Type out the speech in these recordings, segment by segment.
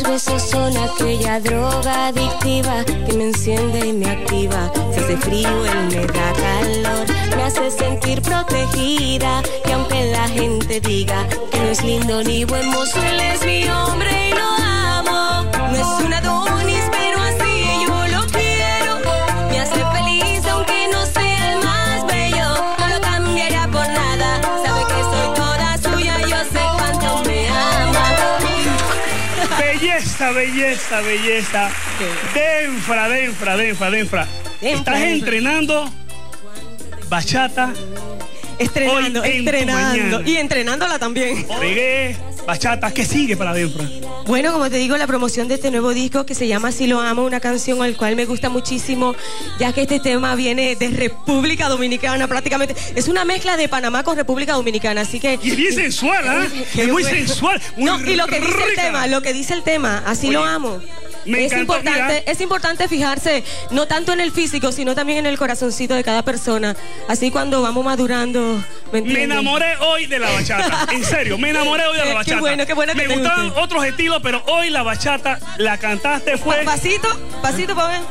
besos son aquella droga adictiva que me enciende y me activa. Se hace frío, él me da calor, me hace sentir protegida. Y aunque la gente diga que no es lindo ni buen mozo, él es mi hombre y lo amo. No es un Adonis, pero así yo lo quiero. Me hace feliz aunque no sea el más bello. No lo cambiaría por nada, sabe que soy toda suya, yo sé cuánto me ama. Belleza, belleza, belleza. Denfra, Denfra, Denfra, Denfra. ¿Estás entrenando bachata? Estrenando. Y entrenándola también. Reggae, bachata, ¿qué sigue para Denfra? Bueno, como te digo, la promoción de este nuevo disco que se llama Así lo amo, una canción al cual me gusta muchísimo, ya que este tema viene de República Dominicana prácticamente. Es una mezcla de Panamá con República Dominicana, así que... Y es bien sensual, ¿eh? Es muy sensual. Muy no, y lo que dice el tema, Así lo amo. Es importante fijarse no tanto en el físico, sino también en el corazoncito de cada persona. Así cuando vamos madurando, me enamoré hoy de la bachata. En serio, me enamoré hoy de la bachata. Qué bueno que me gustaban otros estilos, pero hoy la bachata la cantaste fue... Pasito, pa' ver.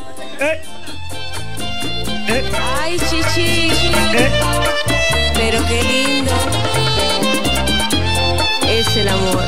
Ay, chichi. Pero qué lindo es el amor.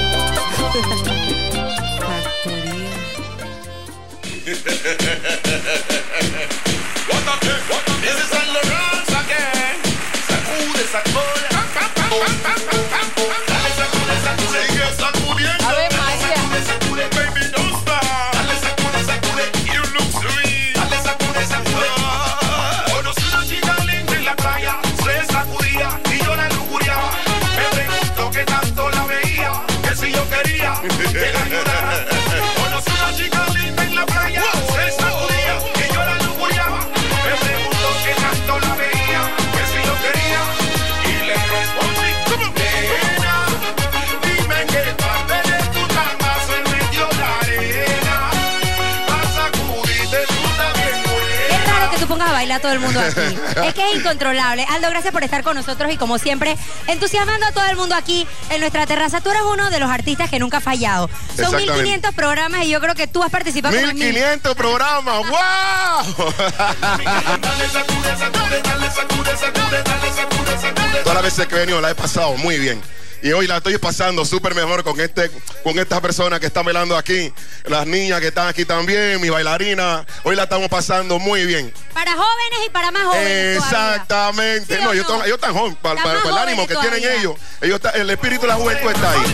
A bailar a todo el mundo aquí. Es que es incontrolable. Aldo, gracias por estar con nosotros y como siempre, entusiasmando a todo el mundo aquí en nuestra terraza. Tú eres uno de los artistas que nunca ha fallado. Son 1500 programas y yo creo que tú has participado. 1500 programas, ¡wow! Todas las veces que he venido la he pasado muy bien. Y hoy la estoy pasando súper mejor con estas personas que están bailando aquí. Las niñas que están aquí también, mi bailarina. Hoy la estamos pasando muy bien. Para jóvenes y para más jóvenes. Exactamente. ¿Sí no, ellos están jóvenes. Para el ánimo que tienen ellos. El espíritu de la juventud está ahí.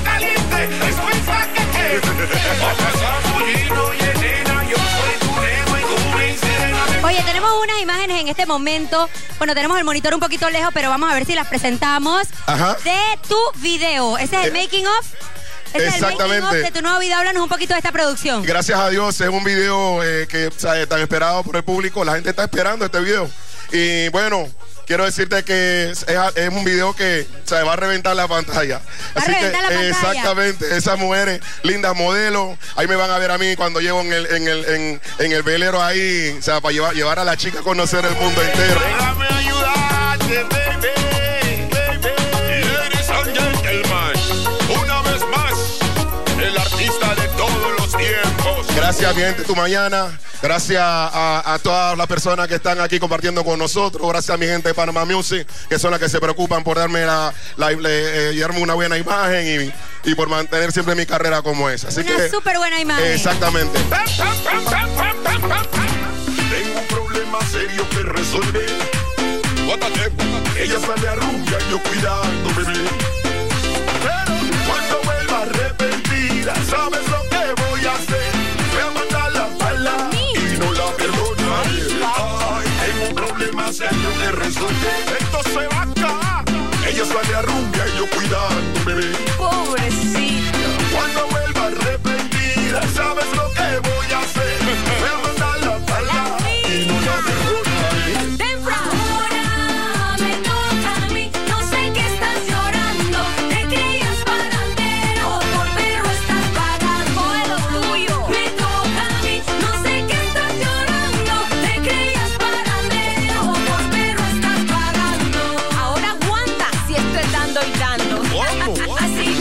Oye, tenemos unas imágenes en este momento. Bueno, tenemos el monitor un poquito lejos, pero vamos a ver si las presentamos. Ajá. De tu video. Ese es el making of. Exactamente. De tu nuevo video, háblanos un poquito de esta producción. Gracias a Dios, es un video que tan esperado por el público. La gente está esperando este video. Y bueno, quiero decirte que es un video que va a reventar la pantalla. Así que, la pantalla. Exactamente, esas mujeres, lindas modelos. Ahí me van a ver a mí cuando llevo en el velero ahí, para llevar a la chica a conocer el mundo entero. Déjame ayudarte, baby. Ladies and gentlemen, una vez más, el artista de todos los tiempos. Gracias, mi gente, tu mañana. Gracias a todas las personas que están aquí compartiendo con nosotros. Gracias a mi gente de Panama Music, que son las que se preocupan por darme llevarme una buena imagen y por mantener siempre mi carrera como esa. Así una súper buena imagen. Exactamente. Tengo un problema serio que resolver. Ella sale a rumba y yo cuidando, bebé. Pero cuando vuelva arrepentida, ¿sabes lo que voy a hacer? Voy a mandar la bala y no la perdonaré. Ay, tengo un problema serio que resolver. Esto se va a acabar. Ella sale a rumba y yo cuidando, bebé. Pobrecito. Cuando vuelva arrepentida, ¿sabes lo que voy a hacer? Voy a mandar la bala y no la perdonaré. Denfra. Ahora me toca a mí, no sé qué estás llorando. Te creías parandero, por perro estás pagando lo tuyo. Me toca a mí, no sé qué estás llorando. Te creías parandero, por perro estás pagando. Ahora aguanta si estoy dando y dando. ¿Cómo? Así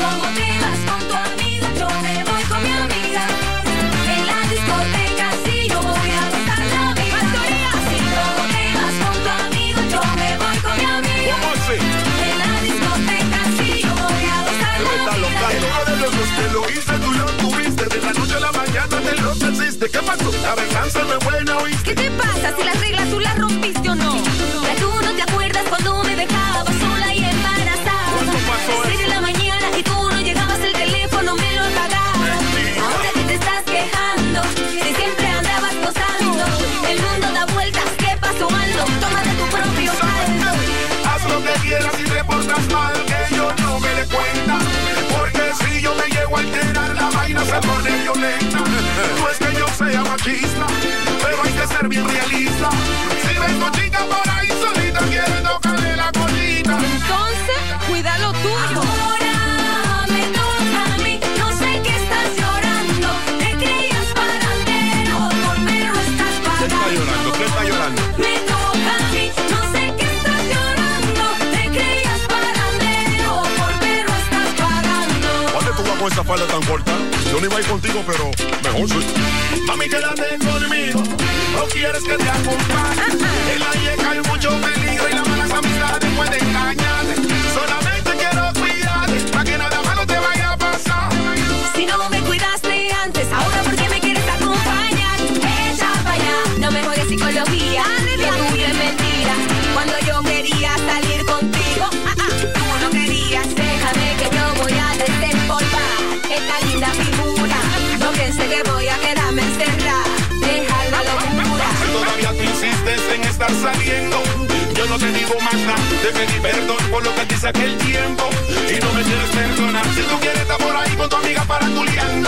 ¿De qué pasó? La venganza no es buena, ¿oíste? ¿Qué te pasa si las reglas tú las rompiste o no? Ya tú no te acuerdas cuando me dejabas sola y embarazada. ¿Cuándo pasó 6 de la mañana y tú no llegabas, el teléfono me lo apagabas. Ahora que te estás quejando, si siempre andabas posando. El mundo da vueltas, ¿qué pasó, Aldo? Tómate tu propio caldo. Haz lo que quieras y te portas mal, que yo no me dé cuenta. Porque si yo me llego a alterar, la vaina se pone violenta. No es que yo sea machista, pero hay que ser bien realista. Si ves tu chica por ahí solita, quiere tocarle la colita. Entonces, cuida lo tuyo. Ahora me toca a mí, no sé qué estás llorando. Te creías parandero, por perro estás pagando. ¿Qué está llorando? Me toca a mí, no sé qué estás llorando. Te creías parandero, por perro estás pagando. ¿Dónde tú vas con esa falda tan corta? Yo no iba a ir contigo, pero mejor soy. Mami, quédate conmigo, no quieres que te acompañe. En la yeca hay mucho peligro y las malas amistades pueden engañarte. Solamente quiero cuidarte, para que nada malo te vaya a pasar. Si no me cuidaste antes, ahora ¿por qué me quieres acompañar? Echa para allá, no me juegues psicología, que tú es mentira. Cuando yo quería salir contigo, tú no querías. Déjame que yo voy a desempolvar esta linda figura. No piense que voy a quedarme encerrada, deja la locura. Si todavía tú insistes en estar saliendo, yo no te digo más nada. Te pedí perdón por lo que te hice aquel tiempo y no me quieres perdonar. Si tú quieres estar por ahí con tu amiga paraculeando,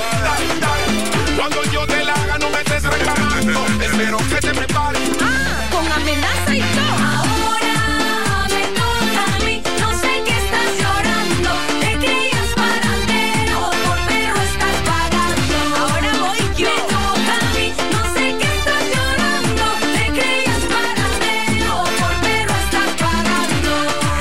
dale. Cuando yo te la haga no me estés reclamando. Espero que te prepares. Con amenaza y todo. Ahora me toca a mí, no sé qué estás llorando. Te creías parandero, por perro estás pagando. Ahora voy yo. Me toca a mí, no sé qué estás llorando. Te creías parandero, por perro estás pagando.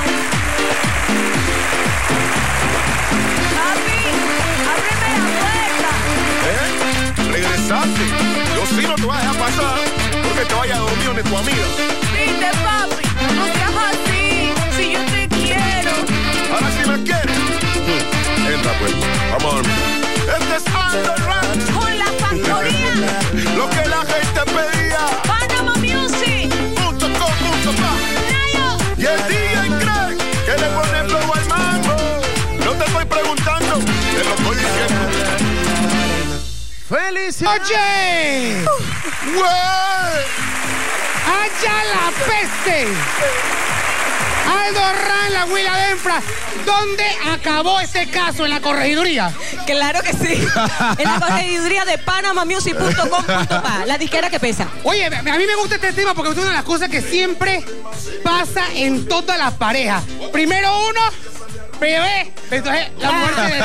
Papi, ábreme la puerta. Regresaste. Yo sí no te voy a dejar pasar porque te vaya a dormir donde tu amiga. Viste, papi, no seas así, si yo te quiero. Ahora sí me quieres. Entra pues, vamos a dormir. Este es Underground, Con la factoría, lo que la gente pedía. Panama Music, .com.pa. Y el DJ Craig, que le pone flow al mambo. No te estoy preguntando, te lo estoy diciendo. ¡Felicidades! ¡Oye! ¡Allá la peste! Aldo Ran, la Huila Denfra. ¿Dónde acabó ese caso? ¿En la corregiduría? Claro que sí. En la corregiduría de panamamusic.com.pa, la disquera que pesa. Oye, a mí me gusta este tema porque es una de las cosas que siempre pasa en todas las parejas. Primero uno, bebé, entonces la muerte de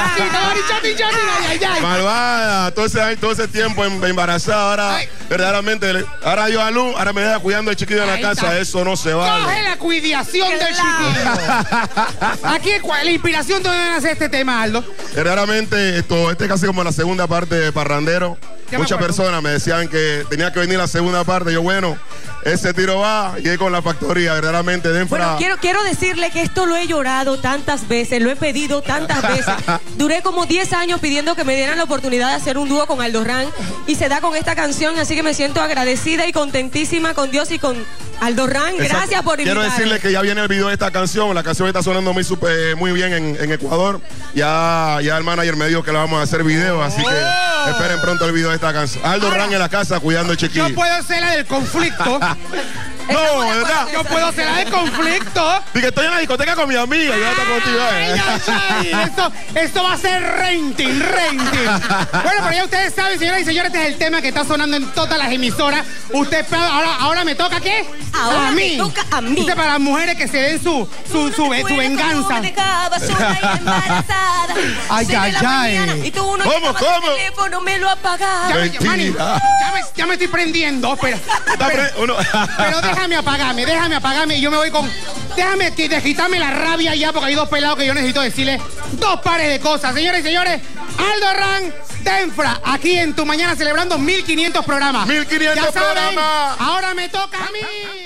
Malvada, todo ese tiempo embarazada, ahora ay, verdaderamente, ahora yo a luz, ahora me deja cuidando el chiquillo en la ahí casa, está. eso no se vale. Coge la cuidación del chiquillo. Aquí la inspiración de dónde nace este tema, Aldo. Verdaderamente, este es casi como la segunda parte de Parrandero. Ya me Muchas acuerdo. personas me decían que tenía que venir la segunda parte. Yo, bueno, ese tiro va y con la factoría, verdaderamente, Denfra. Bueno, quiero decirle que esto lo he llorado tantas veces, lo he pedido tantas veces. Duré como 10 años pidiendo que me dieran la oportunidad de hacer un dúo con Aldo Ran y se da con esta canción, así que me siento agradecida y contentísima con Dios y con Aldo Ran. Gracias por invitarme. Quiero decirle que ya viene el video de esta canción. La canción está sonando muy bien en Ecuador. Ya el manager me dijo que le vamos a hacer video, así que esperen pronto el video de esta canción. Aldo Ran en la casa cuidando el chiquillo. Yo puedo ser la del conflicto. No, ¿verdad? Yo puedo ser la del conflicto. Dije, estoy en la discoteca con mi amiga. Yo estoy contigo. Ay, esto va a ser renting. Bueno, pero ya ustedes saben, señoras y señores, este es el tema que está sonando en todas las emisoras. Ahora me toca, ¿qué? Ahora a me mí. toca a mí. Este para las mujeres que se den su venganza. Me dejaba sola y embarazada. Ay, 6 de la ay, ay. mañana, y tú no ¿Cómo, llamabas cómo? al teléfono, me lo apagabas. Mentira. Ya me estoy prendiendo. Pero déjame apagarme y yo me voy con... Déjame quitarme la rabia ya porque hay dos pelados que yo necesito decirles dos pares de cosas. Señores y señores, Aldo Ran, Denfra, aquí en Tu Mañana celebrando 1500 programas. 1500 ya saben, programas. ahora me toca a mí.